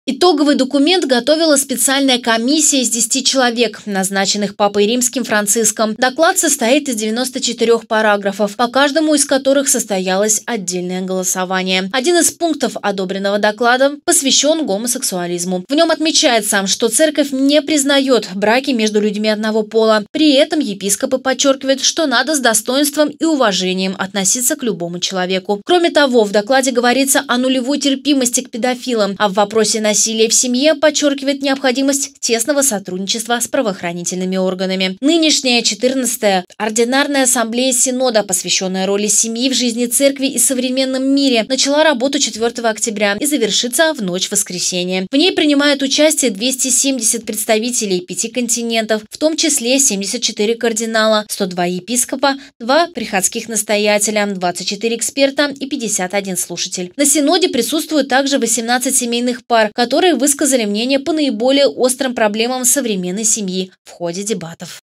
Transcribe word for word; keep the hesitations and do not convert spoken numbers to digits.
Итоговый документ готовила специальная комиссия из десяти человек, назначенных Папой Римским Франциском. Доклад состоит из девяноста четырёх параграфов, по каждому из которых состоялось отдельное голосование. Один из пунктов одобренного доклада посвящен гомосексуализму. В нем отмечается, что церковь не признает браки между людьми одного пола. При этом епископы подчеркивают, что надо с достоинством и уважением относиться к любому человеку. Кроме того, в докладе говорится о нулевой терпимости к педофилам, а в вопросе насилия Насилие в семье подчеркивает необходимость тесного сотрудничества с правоохранительными органами. Нынешняя четырнадцатая ординарная ассамблея Синода, посвященная роли семьи в жизни церкви и современном мире, начала работу четвёртого октября и завершится в ночь воскресенья. В ней принимают участие двести семьдесят представителей пяти континентов, в том числе семьдесят четыре кардинала, сто два епископа, два приходских настоятеля, двадцать четыре эксперта и пятьдесят один слушатель. На Синоде присутствуют также восемнадцать семейных пар, которые высказали мнение по наиболее острым проблемам современной семьи в ходе дебатов.